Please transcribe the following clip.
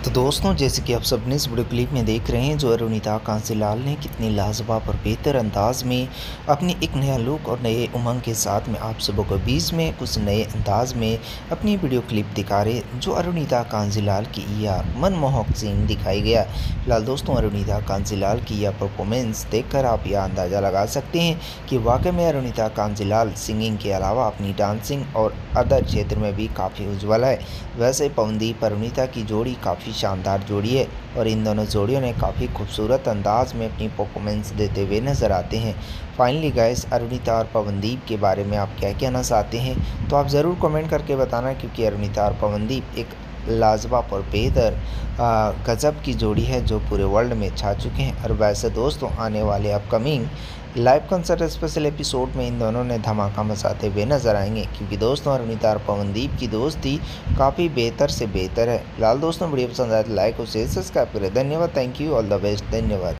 तो दोस्तों, जैसे कि आप सबने इस वीडियो क्लिप में देख रहे हैं, जो अरुणिता कांजीलाल ने कितनी लाजवाब और बेहतर अंदाज में अपनी एक नया लुक और नए उमंग के साथ में आप सबों के बीच में कुछ नए अंदाज में अपनी वीडियो क्लिप दिखा रहे, जो अरुणिता कांजीलाल की यह मनमोहक सीन दिखाई गया। फिलहाल दोस्तों, अरुणिता कांजीलाल की यह परफॉर्मेंस देखकर आप यह अंदाज़ा लगा सकते हैं कि वाकई में अरुणिता कांजीलाल सिंगिंग के अलावा अपनी डांसिंग और अदर क्षेत्र में भी काफ़ी उज्ज्वल है। वैसे पवनदीप अरुणिता की जोड़ी काफ़ी शानदार जोड़ी है और इन दोनों जोड़ियों ने काफ़ी खूबसूरत अंदाज में अपनी परफॉर्मेंस देते हुए नज़र आते हैं। फाइनली गाइस, अरुणिता और पवनदीप के बारे में आप क्या कहना चाहते हैं, तो आप ज़रूर कमेंट करके बताना, क्योंकि अरुणिता और पवनदीप एक लाजवाब और बेहतर गज़ब की जोड़ी है जो पूरे वर्ल्ड में छा चुके हैं। और वैसे दोस्तों, आने वाले upcoming live concert special episode में इन दोनों ने धमाका मचाते हुए नजर आएंगे, क्योंकि दोस्तों अरुणिता और पवनदीप की दोस्ती काफ़ी बेहतर से बेहतर है। फिलहाल दोस्तों, वीडियो पसंद आए तो लाइक और शेयर सब्सक्राइब करें। धन्यवाद, thank you, all the best, धन्यवाद।